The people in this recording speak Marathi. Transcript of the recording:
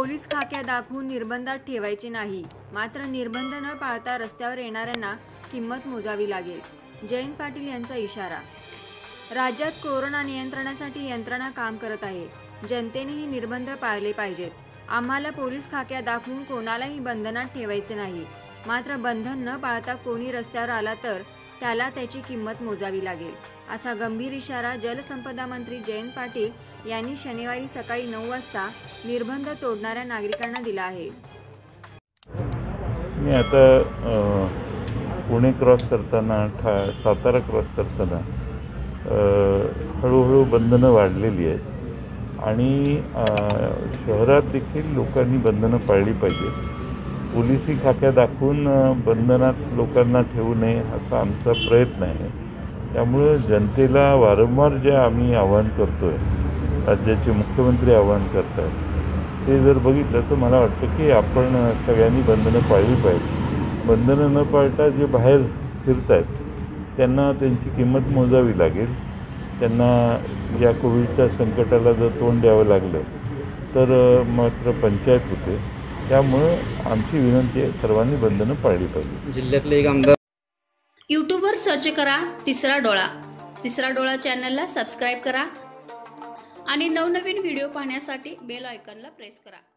पोलीस खाक्या दाखवून निर्बंधात ठेवायचे नाही, मात्र निर्बंध न पाळता रस्त्यावर येणाऱ्यांना किंमत मोजावी लागेल. जयंत पाटील यांचा इशारा. राज्यात कोरोना नियंत्रणासाठी यंत्रणा काम करत आहे. जनतेनेही निर्बंध पाळले पाहिजेत. आम्हाला पोलीस खाक्या दाखवून कोणालाही बंधनात ठेवायचे नाही, मात्र बंधन न पाळता कोणी रस्त्यावर आला तर त्याला त्याची किंमत मोजावी लागेल, असा गंभीर इशारा जलसंपदा मंत्री जयंत पाटील यांनी शनिवारी सकाळी 9 वाजता निर्बंध तोडणाऱ्या नागरिकांना दिला आहे. मी आता पुणे क्रॉस करताना सातारा क्रॉस करताना हळूहळू बंधनं वाढलेली आहेत आणि शहरात देखील लोकांनी बंधनं पाळली पाहिजे. पोलिसी खाक्या दाखवून बंधनात लोकांना ठेवू नये असा आमचा प्रयत्न आहे. त्यामुळं जनतेला वारंवार जे आम्ही आवाहन करतो आहे, राज्याचे मुख्यमंत्री आवाहन करतात, ते जर बघितलं तर मला वाटतं की आपण सगळ्यांनी बंधनं पाळली पाहिजे. बंधनं न पाळता जे बाहेर फिरत आहेत त्यांना त्यांची किंमत मोजावी लागेल. त्यांना या कोविडच्या संकटाला जर तोंड द्यावं लागलं तर मात्र पंचायत होते. त्यामुळं आमची विनंती आहे, सर्वांनी बंधनं पाळली पाहिजे. जिल्ह्यातले एक आमदार यूट्यूबवर सर्च करा तिसरा डोळा. तिसरा डोळा चॅनलला सबस्क्राईब करा आणि नवनवीन व्हिडिओ पाहण्यासाठी बेल आयकॉनला प्रेस करा.